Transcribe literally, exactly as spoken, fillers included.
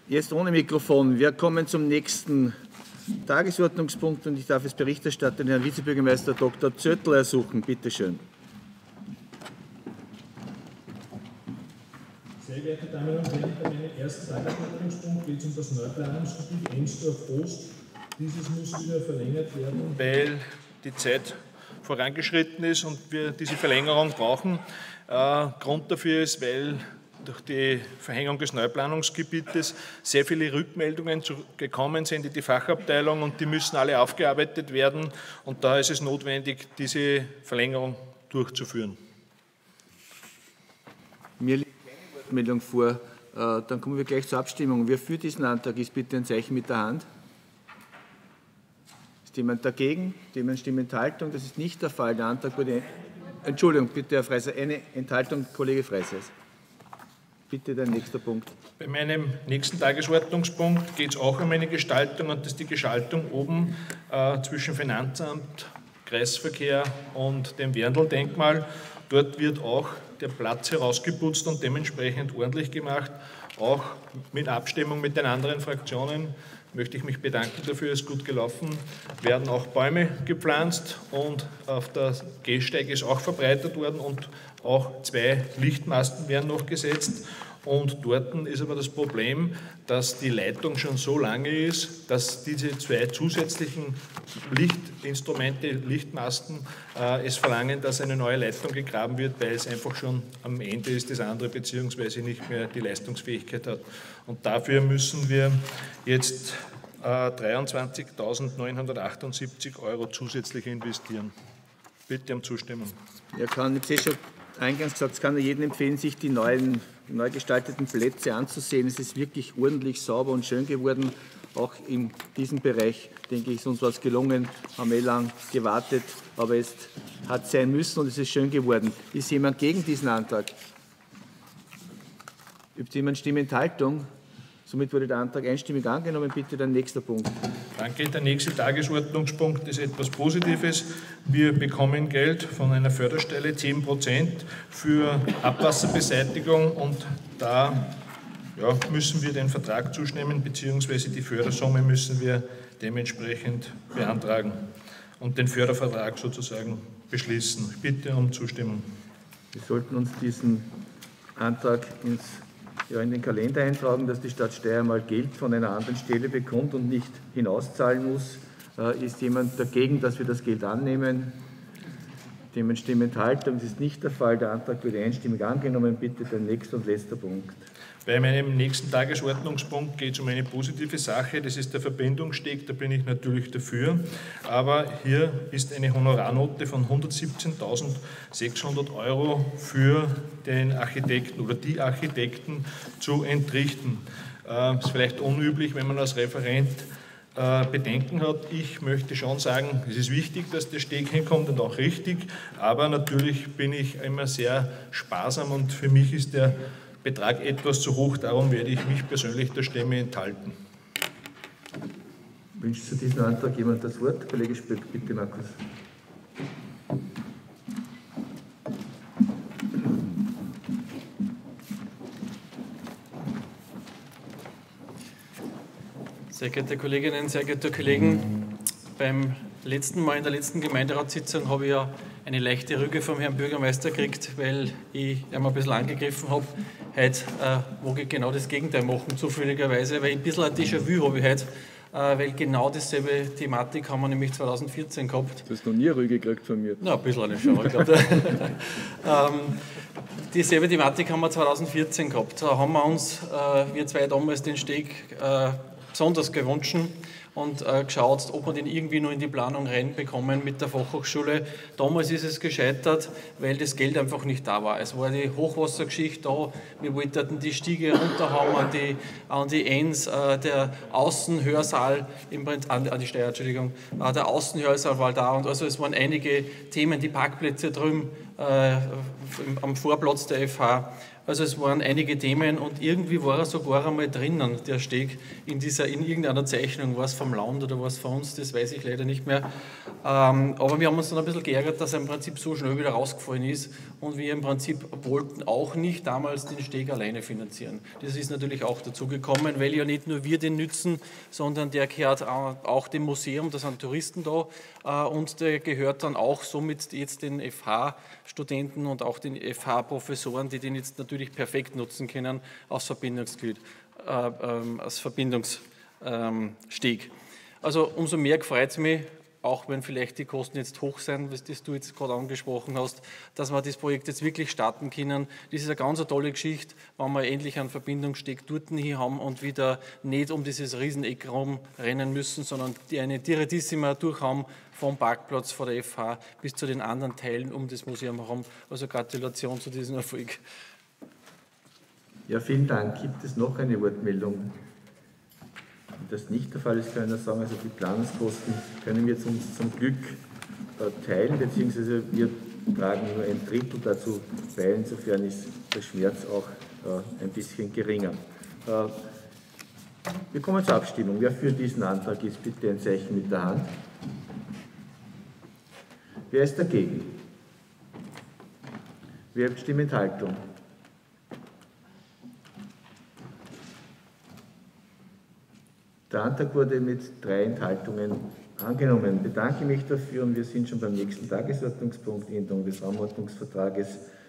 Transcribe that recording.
Jetzt ohne Mikrofon. Wir kommen zum nächsten Tagesordnungspunkt und ich darf als Berichterstatter den Herrn Vizebürgermeister Doktor Zöttl ersuchen. Bitte schön. Sehr geehrte Damen und Herren, bei meinem ersten Tagesordnungspunkt geht es um das Neuplanungsgebiet Ensdorf-Ost. Dieses muss wieder verlängert werden, weil die Zeit vorangeschritten ist und wir diese Verlängerung brauchen. Äh, Grund dafür ist, weil durch die Verhängung des Neuplanungsgebietes sehr viele Rückmeldungen gekommen sind in die Fachabteilung und die müssen alle aufgearbeitet werden. Und da ist es notwendig, diese Verlängerung durchzuführen. Mir liegt keine Wortmeldung vor. Dann kommen wir gleich zur Abstimmung. Wer für diesen Antrag ist, bitte ein Zeichen mit der Hand. Ist jemand dagegen? Jemand stimmt Enthaltung? Das ist nicht der Fall. Der Antrag wurde. Entschuldigung, bitte, Herr Freiser. Eine Enthaltung, Kollege Freisers. Bitte der nächste Punkt. Bei meinem nächsten Tagesordnungspunkt geht es auch um eine Gestaltung und das ist die Gestaltung oben äh, zwischen Finanzamt, Kreisverkehr und dem Werndl-Denkmal. Dort wird auch der Platz herausgeputzt und dementsprechend ordentlich gemacht, auch mit Abstimmung mit den anderen Fraktionen. Möchte ich mich bedanken dafür, ist gut gelaufen. Werden auch Bäume gepflanzt und auf der Gehsteig ist auch verbreitert worden und auch zwei Lichtmasten werden noch gesetzt. Und dort ist aber das Problem, dass die Leitung schon so lange ist, dass diese zwei zusätzlichen Lichtinstrumente, Lichtmasten, äh, es verlangen, dass eine neue Leitung gegraben wird, weil es einfach schon am Ende ist, das andere beziehungsweise nicht mehr die Leistungsfähigkeit hat. Und dafür müssen wir jetzt äh, dreiundzwanzigtausendneunhundertachtundsiebzig Euro zusätzlich investieren. Bitte um Zustimmung. Ja, kann, ich sehe schon eingangs gesagt, es kann jedem empfehlen, sich die neuen, neu gestalteten Plätze anzusehen. Es ist wirklich ordentlich sauber und schön geworden. Auch in diesem Bereich, denke ich, ist uns was gelungen. Haben wir lang gewartet, aber es hat sein müssen und es ist schön geworden. Ist jemand gegen diesen Antrag? Übt jemand Stimmenthaltung? Somit wurde der Antrag einstimmig angenommen. Bitte der nächste Punkt. Danke. Der nächste Tagesordnungspunkt ist etwas Positives. Wir bekommen Geld von einer Förderstelle, zehn Prozent für Abwasserbeseitigung und da ja, müssen wir den Vertrag zustimmen, beziehungsweise die Fördersumme müssen wir dementsprechend beantragen und den Fördervertrag sozusagen beschließen. Ich bitte um Zustimmung. Wir sollten uns diesen Antrag ins Ja, in den Kalender eintragen, dass die Stadt Steyr mal Geld von einer anderen Stelle bekommt und nicht hinauszahlen muss. Äh, ist jemand dagegen, dass wir das Geld annehmen? Dem Stimmen Enthaltung. Das ist nicht der Fall. Der Antrag wird einstimmig angenommen. Bitte der nächste und letzte Punkt. Bei meinem nächsten Tagesordnungspunkt geht es um eine positive Sache, das ist der Verbindungssteg, da bin ich natürlich dafür, aber hier ist eine Honorarnote von hundertsiebzehntausendsechshundert Euro für den Architekten oder die Architekten zu entrichten. Das ist vielleicht unüblich, wenn man als Referent Bedenken hat. Ich möchte schon sagen, es ist wichtig, dass der Steg hinkommt und auch richtig, aber natürlich bin ich immer sehr sparsam und für mich ist der Betrag etwas zu hoch, darum werde ich mich persönlich der Stimme enthalten. Wünscht zu diesem Antrag jemand das Wort? Kollege Spöck, bitte, Markus. Sehr geehrte Kolleginnen, sehr geehrte Kollegen, beim letzten Mal in der letzten Gemeinderatssitzung habe ich ja eine leichte Rüge vom Herrn Bürgermeister gekriegt, weil ich ihn ein bisschen angegriffen habe. Heute äh, mag ich genau das Gegenteil machen, zufälligerweise, weil ein bisschen ein Déjà-vu habe ich heute, äh, weil genau dieselbe Thematik haben wir nämlich zweitausendvierzehn gehabt. Du hast noch nie eine Rüge gekriegt von mir. Na, ein bisschen eine schon, ich glaube. ähm, dieselbe Thematik haben wir zweitausendvierzehn gehabt. Da haben wir uns, äh, wir zwei damals, den Steg äh, besonders gewünscht und äh, geschaut, ob wir den irgendwie noch in die Planung reinbekommen mit der Fachhochschule. Damals ist es gescheitert, weil das Geld einfach nicht da war. Es war die Hochwassergeschichte da, wir wollten die Stiege runterhauen an die, an die Enns, äh, der Außenhörsaal, im Prinzip, an, an die Steuer, Entschuldigung, äh, der Außenhörsaal war da und also es waren einige Themen, die Parkplätze drüben äh, am Vorplatz der F H Also es waren einige Themen und irgendwie war er sogar einmal drinnen, der Steg, in, dieser, in irgendeiner Zeichnung, war es vom Land oder was von uns, das weiß ich leider nicht mehr. Ähm, aber wir haben uns dann ein bisschen geärgert, dass er im Prinzip so schnell wieder rausgefallen ist und wir im Prinzip wollten auch nicht damals den Steg alleine finanzieren. Das ist natürlich auch dazu gekommen, weil ja nicht nur wir den nützen, sondern der gehört auch dem Museum, da sind Touristen da äh, und der gehört dann auch somit jetzt den F H-Studenten und auch den F H-Professoren, die den jetzt natürlich perfekt nutzen können als Verbindungsglied, äh, ähm, als Verbindungssteg. Ähm, also umso mehr freut es mich, auch wenn vielleicht die Kosten jetzt hoch sind, was das du jetzt gerade angesprochen hast, dass wir das Projekt jetzt wirklich starten können. Das ist eine ganz eine tolle Geschichte, wenn wir endlich einen Verbindungssteg dort hier haben und wieder nicht um dieses Rieseneck herum rennen müssen, sondern die eine Direttissima durchhaben vom Parkplatz vor der F H bis zu den anderen Teilen um das Museum herum. Also Gratulation zu diesem Erfolg. Ja, vielen Dank. Gibt es noch eine Wortmeldung? Wenn das nicht der Fall ist, kann ich sagen, also die Planungskosten können wir zum, zum Glück äh, teilen, beziehungsweise wir tragen nur ein Drittel dazu bei, insofern ist der Schmerz auch äh, ein bisschen geringer. Äh, wir kommen zur Abstimmung. Wer für diesen Antrag ist, bitte ein Zeichen mit der Hand. Wer ist dagegen? Wer hat Stimmenthaltung? Der Antrag wurde mit drei Enthaltungen angenommen. Ich bedanke mich dafür und wir sind schon beim nächsten Tagesordnungspunkt, Änderung des Raumordnungsvertrages